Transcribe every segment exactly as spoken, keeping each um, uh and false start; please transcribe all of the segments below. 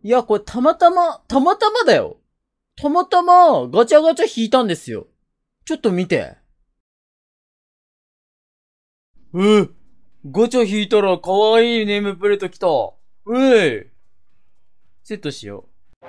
いや、これたまたま、たまたまだよ。たまたま、ガチャガチャ引いたんですよ。ちょっと見て。えー、ガチャ引いたら可愛いネームプレート来た。うい。セットしよう。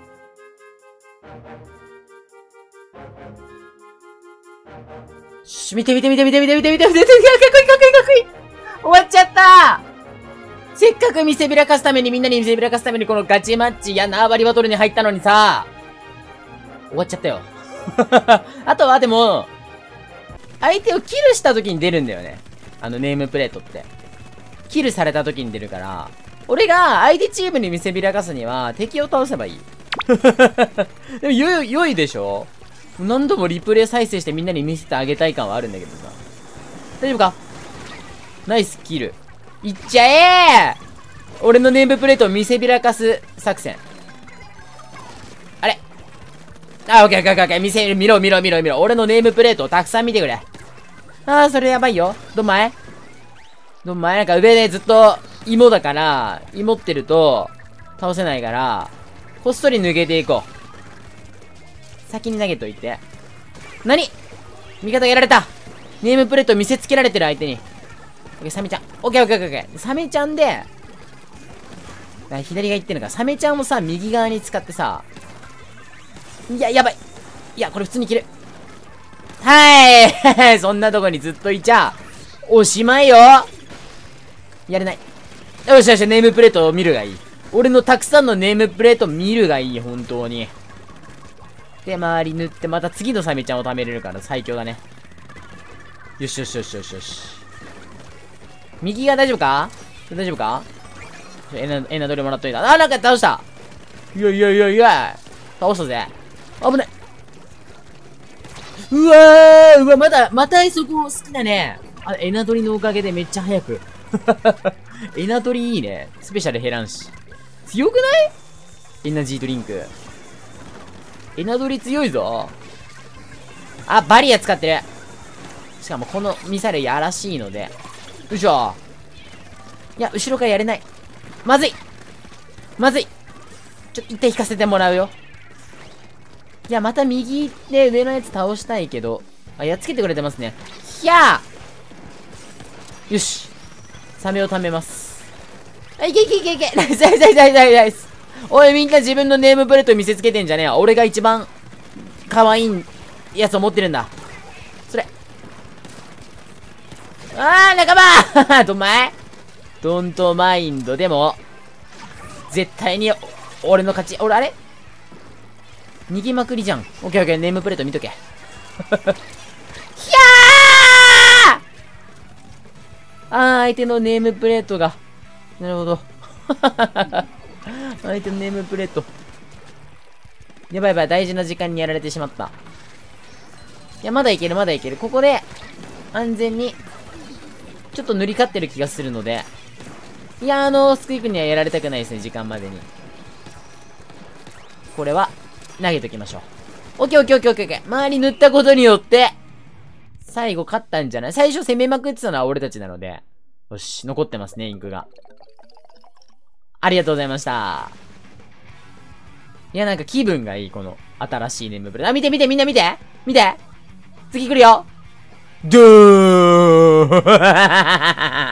し、見て見て見て見て見て見て見て見て見て、かっこいいかっこいいかっこいい。終わっちゃったー。せっかく見せびらかすために、みんなに見せびらかすためにこのガチマッチや縄張りバトルに入ったのにさ、終わっちゃったよ。あとはでも、相手をキルした時に出るんだよね。あのネームプレートって。キルされた時に出るから、俺が相手チームに見せびらかすには敵を倒せばいい。でもよ、良いでしょ？何度もリプレイ再生してみんなに見せてあげたい感はあるんだけどさ。大丈夫か？ナイスキル。いっちゃえー！俺のネームプレートを見せびらかす作戦。あれ？あ、オッケーオッケーオッケー。見せる、見ろ見ろ見ろ見ろ。俺のネームプレートをたくさん見てくれ。あー、それやばいよ。どんまい？どんまい？なんか上でずっと芋だから、芋ってると倒せないから、こっそり抜けていこう。先に投げといて。何？味方がやられた。ネームプレート見せつけられてる相手に。オッケー、サメちゃん。オッケーオッケーオッケーオッケー。サメちゃんで、左が言ってるのか。サメちゃんをさ、右側に使ってさ、いや、やばい。いや、これ普通に切る。はいそんなとこにずっといちゃ、おしまいよ。やれない。よしよし、ネームプレートを見るがいい。俺のたくさんのネームプレート見るがいい、本当に。で、周り塗って、また次のサメちゃんを貯めれるから最強だね。よしよしよしよしよし。右が大丈夫か？大丈夫か？エナ、エナドリもらっといた。あ、なんか倒した。いやいやいやいや。倒したぜ。危ない。うわー、うわ、まだ、またそこ好きだね。あ、エナドリのおかげでめっちゃ早く。エナドリいいね。スペシャル減らんし。強くない？エナジードリンク。エナドリ強いぞ。あ、バリア使ってる。しかもこのミサイルやらしいので。よいしょ。いや、後ろからやれない。まずいまずいちょっと一回引かせてもらうよ。いや、また右で上のやつ倒したいけど。あ、やっつけてくれてますね。ひゃーよし。サメを貯めます。あ、いけいけいけいけナイスナイスナイスナイスナイス。おい、みんな自分のネームプレート見せつけてんじゃねえよ。俺が一番可愛いやつを持ってるんだ。それ。あー、仲間どんまいドントマインド。でも、絶対に俺の勝ち。俺、あれ逃げまくりじゃん。オッケーオッケー、ネームプレート見とけ。ひゃーあー、相手のネームプレートが。なるほど。相手のネームプレート。やばいやばい、大事な時間にやられてしまった。いや、まだいける、まだいける。ここで、安全に、ちょっと塗り勝ってる気がするので。いや、あの、スクイークにはやられたくないですね、時間までに。これは、投げときましょう。オッケーオッケーオッケーオッケーオッケー。周り塗ったことによって、最後勝ったんじゃない？最初攻めまくってたのは俺たちなので。よし、残ってますね、インクが。ありがとうございました。いや、なんか気分がいい、この新しいネームプレート。あ、見て見て、みんな見て見て次来るよドゥー